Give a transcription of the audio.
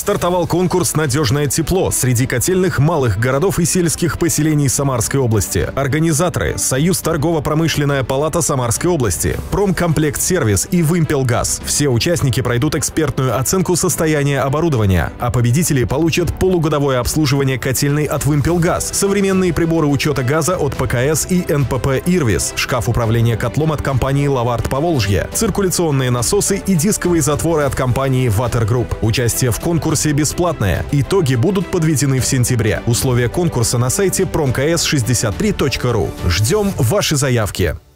Стартовал конкурс «Надежное тепло» среди котельных малых городов и сельских поселений Самарской области. Организаторы – Союз торгово-промышленная палата Самарской области, Промкомплект-сервис и Вымпелгаз. Все участники пройдут экспертную оценку состояния оборудования, а победители получат полугодовое обслуживание котельной от Вымпелгаз, современные приборы учета газа от ПКС и НПП «Ирвис», шкаф управления котлом от компании «Лавард Поволжье», циркуляционные насосы и дисковые затворы от компании «Ватер Групп». Участие в конкурсе бесплатное. Итоги будут подведены в сентябре. Условия конкурса на сайте promks63.ru. Ждем ваши заявки.